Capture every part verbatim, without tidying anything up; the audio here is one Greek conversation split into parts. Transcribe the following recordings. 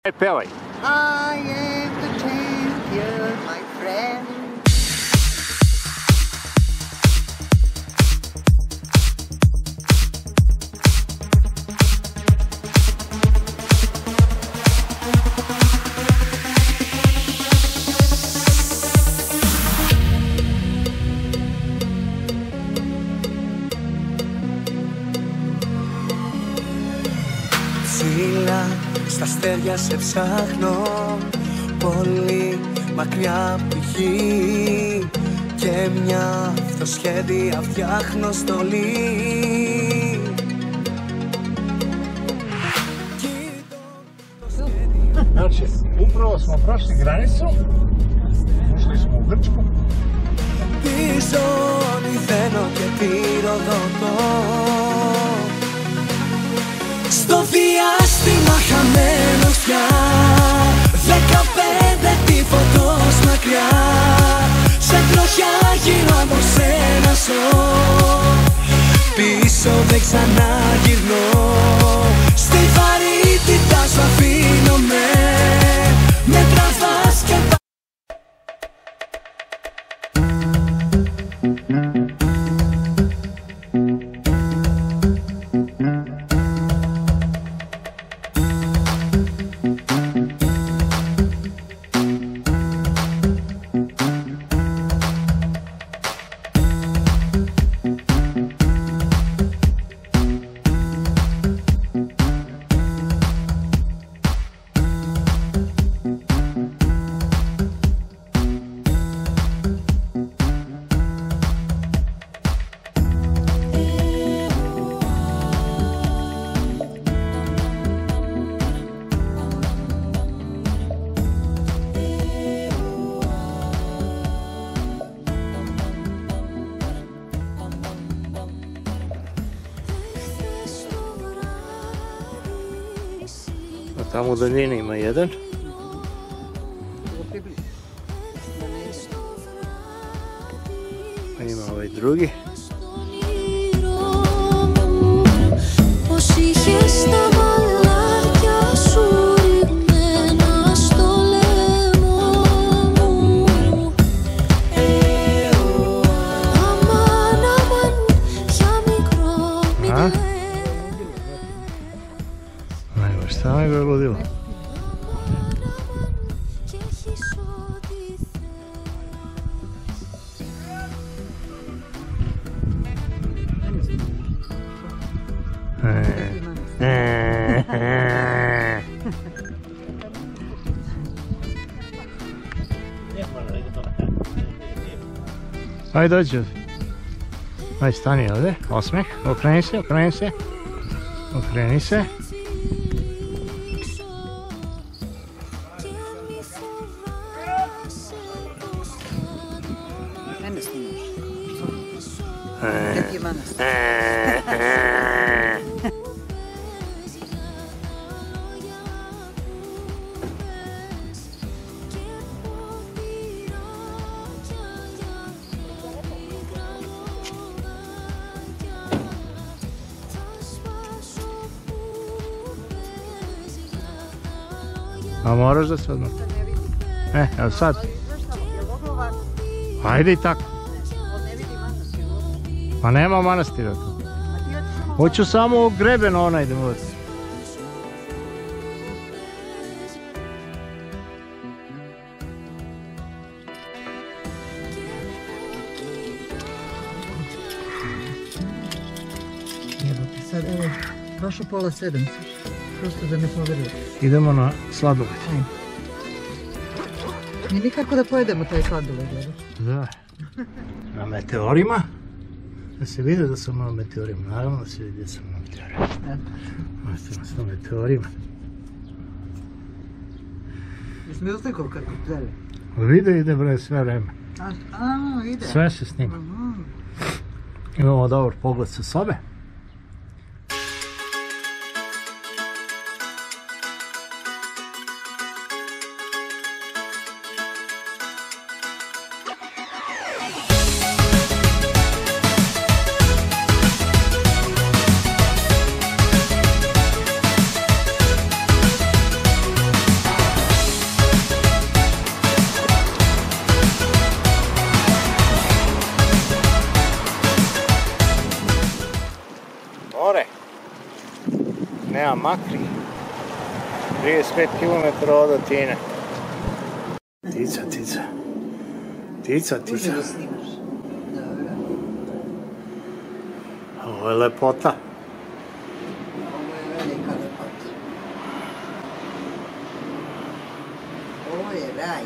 Pevaj. I am the champion, my friend. Ψήλα στα αστέρια σε ψάχνω, πολύ μακριά από τη γη, και μια αυτοσχέδια φτιάχνω στολή. Znači, upravo smo prošli granicu, ušli smo u Grčku. Πίσω νηθαίνω και πυροδοτώ, στο διάστημα χαμένος πια, δεκαπέντε τι φωτός μακριά, σε τροχιά γύρω από σένα ζω, πίσω δεν ξαναγυρνώ, στη βαρύτητα σου αφήνομαι, με τραβάς και Tamo u daljini ima jedan. Pa ima ovaj drugi. Šta me ga ludilo? Ajde dođi. Ajde stani ovdje, osmeh, okreni se, okreni se, okreni se. Neki manastir. A moraš da se odmah? E, evo sad. Ajde i tako. Pa nema manastira tu. Hoću samo greben onaj da vodi. Evo ti sad, evo, prošlo pola sedam, prosto da ne poveruješ. Idemo na sladoled. Nije nikako da pojedemo taj sladoled, evo. Da. Na meteorima. Da se vidi da sam na meteorima, naravno da se vidi da sam na meteorima. Ostavimo se na meteorima. Jesam vidio sliku kako zeli? Video ide bre sve vreme. A, a, ide? Sve se snima. Imamo dobar pogled sa sobe. ja, Makri. trideset pet kilometara od Atine. Tica, tica. Tica, tica. Uživo snimaš. Dobro. Ovo je lepota. Ovo je velika lepota. Ovo je raj.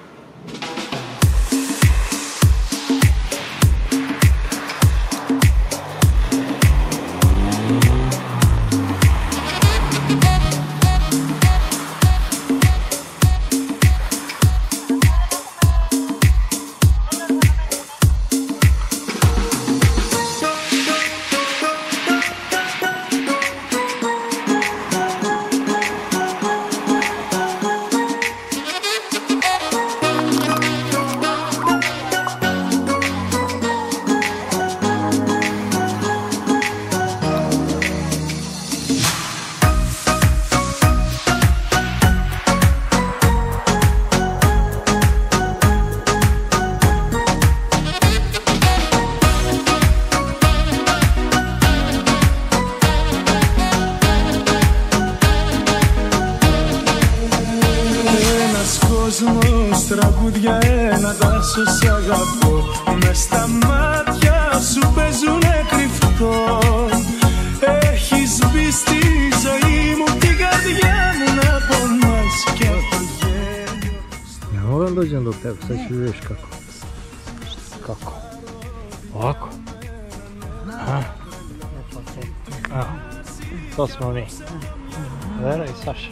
Τραγούδια ένα δάσο σ' αγαπώ. Μες στα μάτια σου παίζουνε κρυφτό. Έχεις μπει στη ζωή μου, την καρδιά μου να πονάς κι αυτό γέλιο. Ne moram dođem do tebe, sad ću vidiš kako. Kako? Ovako? Aha. Aha. To smo mi. Vera i Saša.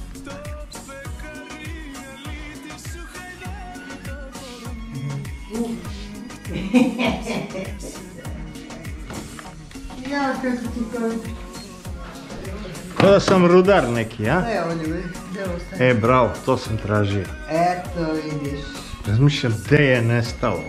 Ja, kako ti to... Kao da sam rudar neki, a? Evo ljudi, evo sam. E, bravo, to sam tražio. Eto, vidiš. Razmišljam gdje je nestalo.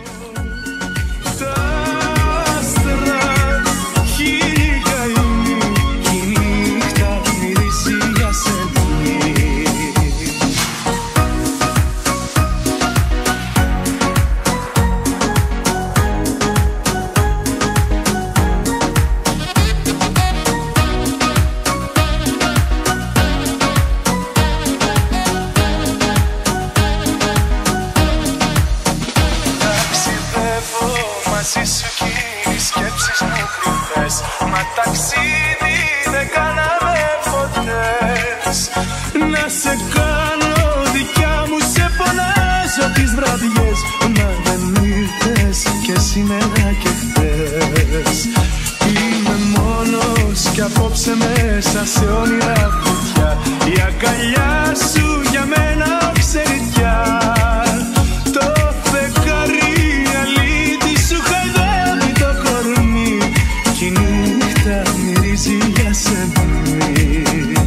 Μαζί σου κι οι σκέψεις μου κρυφές. Μα ταξίδι δεν κάναμε ποτέ. Να σε κάνω δικιά μου, σε φωνάζω τις βραδιές. Μα δεν ήρθες και σήμερα και χθες. Είμαι μόνος κι απόψε μέσα σε όνειρα φωτιά. Η αγκαλιά σου για μένα ξεριτιά. Το φεγγάρι αλήτη σου χαϊδεύει το κορμί. Κι η νύχτα μυρίζει για σεμνή.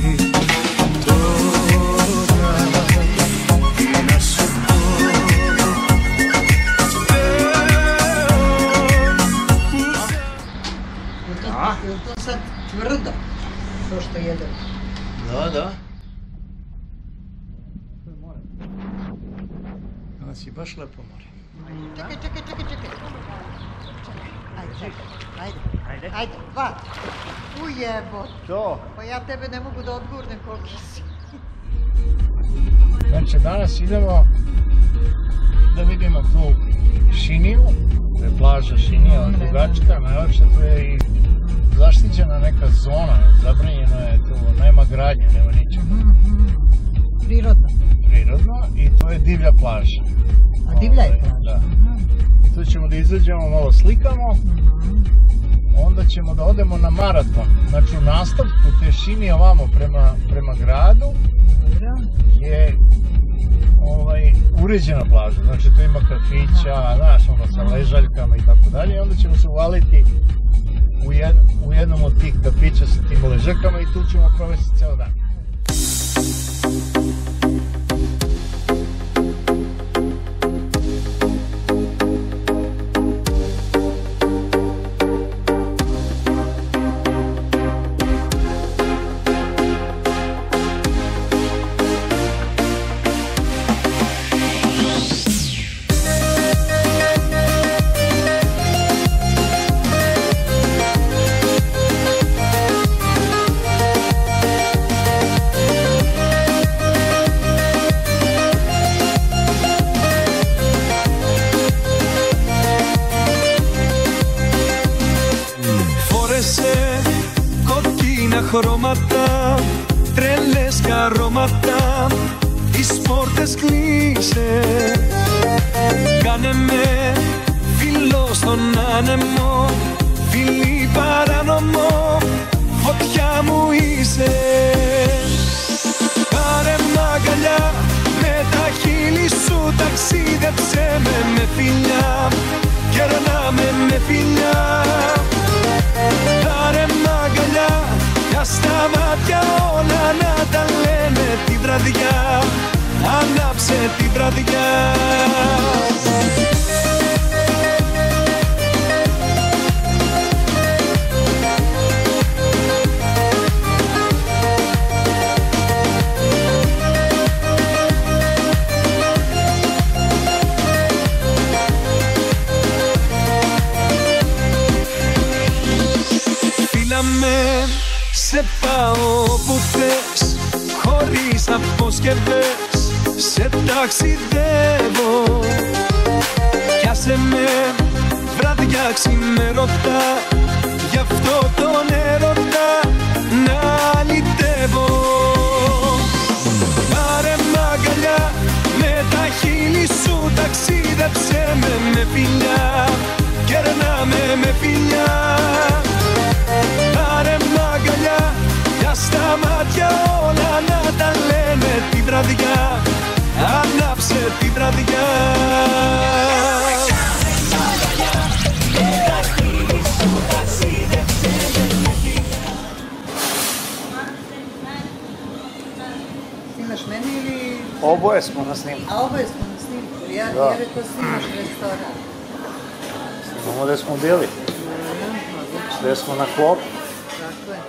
Τώρα τι να σου πω. Je to sad tvrdo, to što jedem? Da, da. Danas je baš lepo more. Čekaj, čekaj, čekaj, čekaj. Ajde, čekaj, ajde. Ajde. Ajde, dva. Ujebo. To. Pa ja tebe ne mogu da odgurnem koliki si. Znači, danas idemo da vidimo tu Šiniju. To je plaža Šinija, dugačka, najlepša, to je i zaštićena neka zona, zabranjeno je tu, nema gradnje, nema ničega. Prirodno. Prirodno i to je divlja plaža. A divlja je plaža? Da. I tu ćemo da izađemo, malo slikamo, onda ćemo da odemo na maraton. Znači u nastavku te Šinije ovamo prema, prema gradu je ovaj, uređena plaža. Znači tu ima kafića, znaš, ono sa ležaljkama i tako dalje. I onda ćemo se uvaliti u, jed, u jednom od tih kafića sa tim ležakama i tu ćemo provesti ceo dan. σταματά, τις πόρτες κλείσε. Κάνε με φίλο στον άνεμο, φίλη παράνομο, φωτιά μου είσαι. Πάρε μ' αγκαλιά, με τα χείλη σου ταξίδεψε με με φιλιά, κερνάμε με φιλιά. Πάρε μ' αγκαλιά, για στα μάτια όλα να τα λένε τη βραδιά, ανάψε τη βραδιά. Σε πάω που θες, χωρίς αποσκευές, σε ταξιδεύω. Κι άσε με βράδια ξημερωτά, γι' αυτό τον έρωτα να λυτεύω. Πάρε μ' αγκαλιά, με τα χείλη σου ταξίδεψε με με φιλιά, κερνάμε με φιλιά. Πάρε μ' αγκαλιά, για στα μάτια όλα να τα λένε τη βραδιά, ανάψε τη βραδιά. Snimaš meni ili... Oboje smo na snimku. A oboje smo na snimku, ja, Da. ja rekao snimaš restoran. Snimamo gde smo bili, gde smo na klopu. Tako je.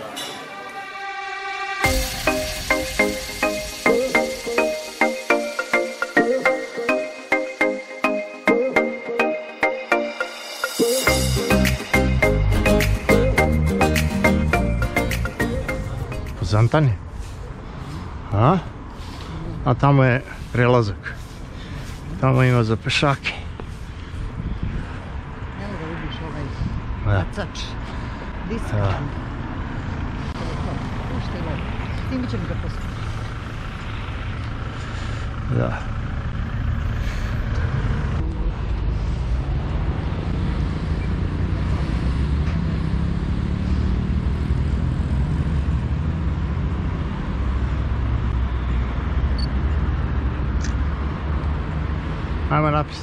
Pozantan je? A? A tamo je prelazak. Tamo ima za pešake. Evo da vidiš ovaj Da. bacač. Diskran. Što je lepo. Snimit ćemo ga posle. Da. Ajmo napist.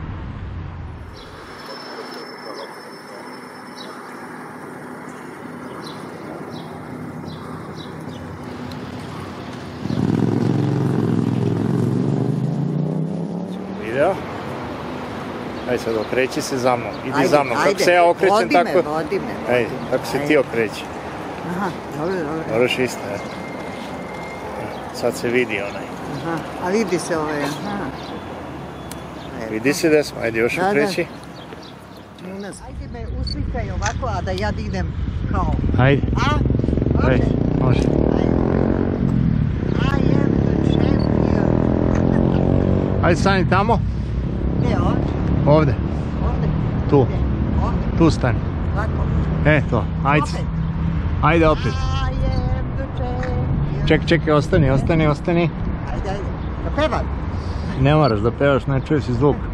Video? Ajde sad okreći se za mnom. Idi Ajde, za mnom. Kako ajde. se ja okrećem Vodi me, tako... vodi me. Ej, tako se ti okreći. Aha, dobro, dobro. Moraš isto, e. Sad se vidi onaj. Aha, a vidi se ovaj, aha. Vidi se da smo, ajde još Da, da. okreći. Unas. Ajde me uslikaj ovako, a da ja idem kao. Ajde. A? Može? Ajde, može. Ajde. I am the champion. Ajde stani tamo, Gdje, ovdje? ovde, Ovdje? tu, Gdje? Ovdje? tu stani. Ovako. E, to, ajde. Opet. Ajde opet. I am the champion. Čekaj, čekaj, ostani, ostani, ostani. Ajde, ajde. Da pevam? Ne moraš da pevaš, ne čuje se zvuk.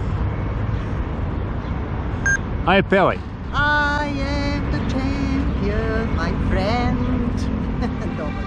Ajde, pevaj. I am the champion, my friend. Dobro.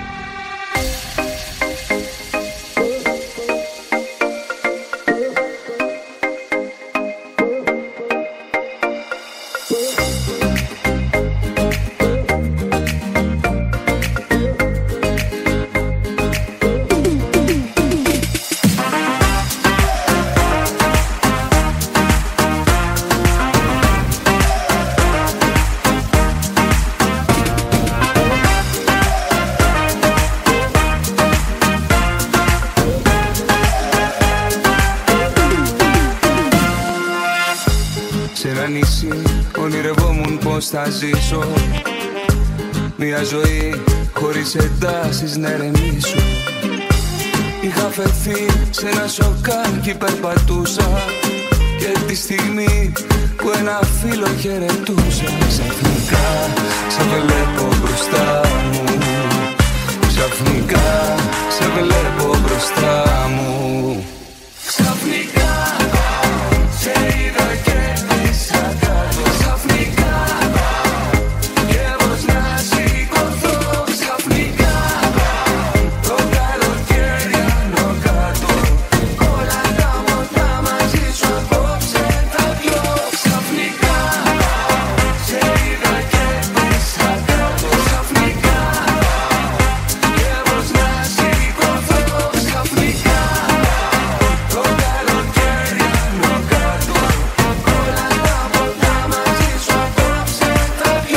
Σε ένα νησί ονειρευόμουν πως θα ζήσω, μια ζωή χωρίς εντάσεις να ερεμήσω. Είχα φεθεί σε ένα σοκάκι, περπατούσα και τη στιγμή που ένα φίλο χαιρετούσα, ξαφνικά σε βλέπω μπροστά μου. Ξαφνικά σε βλέπω μπροστά μου. Ξαφνικά σε είδα και πήσα κάτω. Ξαφνικά και πως να σηκωθώ. Ξαφνικά το καλοκαίρι άνω κάτω. Όλα τα μοτά μαζί σου απόψε τα πιω. Ξαφνικά σε είδα και πήσα κάτω. Ξαφνικά και πως να σηκωθώ. Ξαφνικά το καλοκαίρι άνω κάτω. Όλα τα μοτά μαζί σου απόψε τα πιω.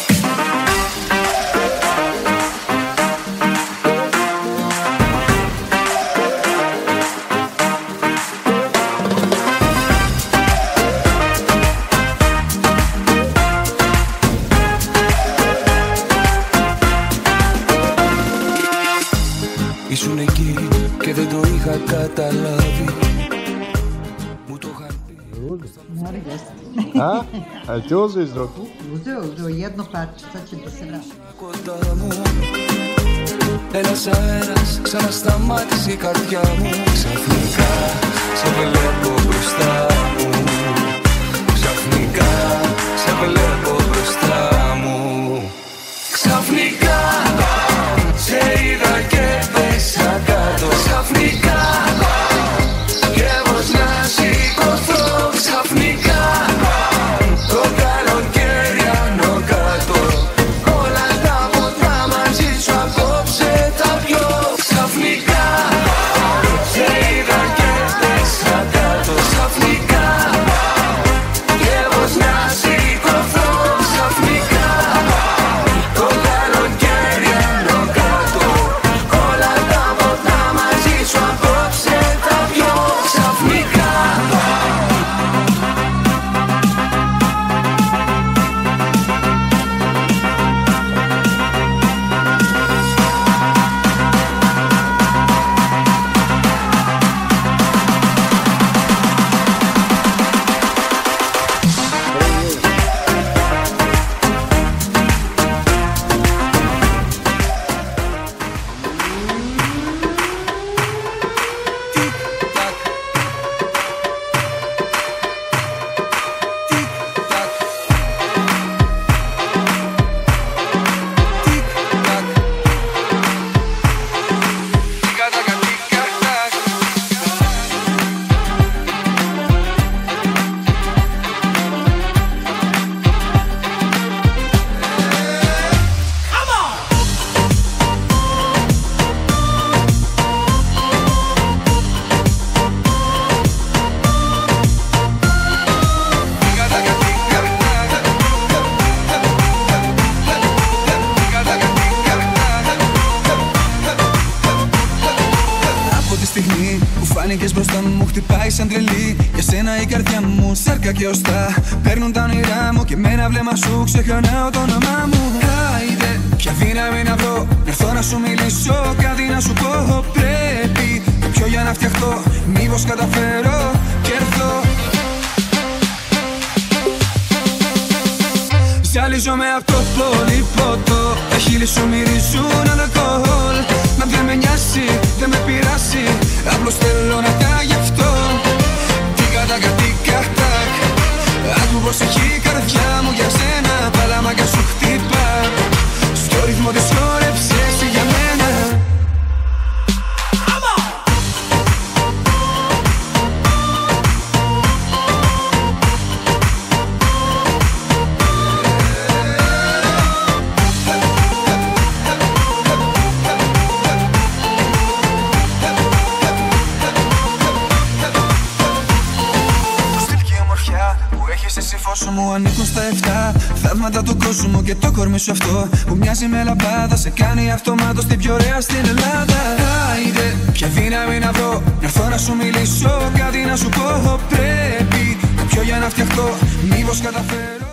Ήσουν εκεί και δεν το είχα καταλάβει. Μου το είχαν πει. Mora jeste. A? A ti uzeo iz ruku? Uzeo, uzeo jedno parče, sad će da se vrati. Κοντά μου ένας αέρας ξανασταμάτησε η καρδιά μου. Ξαφνικά σε βλέπω μπροστά μου. Ξαφνικά σε βλέπω μπροστά μου. Ξαφνικά σε είδα και πέσα κάτω. Ξαφνικά και πως να σηκωθώ. Ξαφνικά το καλοκαίρι άνω κάτω. Όλα τα ποτά μαζί σου απόψε τα πιω. Ξαφνικά σε είδα και πέσα κάτω. Ξαφνικά και πως να σηκωθώ. Ξαφνικά το καλοκαίρι άνω κάτω. Όλα τα ποτά μαζί σου απόψε τα πιω. Ξαφνικά. Φάνηκες μπροστά μου, χτυπάει σαν τρελή. Για σένα η καρδιά μου, σάρκα και οστά. Παίρνουν τα όνειρά μου και με ένα βλέμμα σου ξεχνάω το όνομά μου. Άιντε, ποια δύναμη να βρω, να έρθω να σου μιλήσω, κάτι να σου πω. Πρέπει να πιω για να φτιαχτώ, μήπως καταφέρω και έρθω. Ζαλίζομαι απ' το πολύ ποτό. Τα χείλη σου μυρίζουν αλκοόλ. Μα δεν με νοιάσει, δεν με πειράσει. Απλώς θέλω να τα γευτώ. Τίκα τάκα τίκα τάκ. Άκου πως έχει η καρδιά μου για σένα. Παλαμάκια σου χτύπα. Στο ρυθμό της χόρεψες για μένα. Εσύ φως μου ανήκουν στα εφτά. Θαύματα του κόσμου και το κορμί σου αυτό που μοιάζει με λαμπάδα. Σε κάνει αυτομάτως την πιο ωραία στην Ελλάδα. Άιντε, ποια δύναμη να βρω, να έρθω να σου μιλήσω, κάτι να σου πω. Πρέπει να πιω για να φτιαχτώ, μήπως καταφέρω.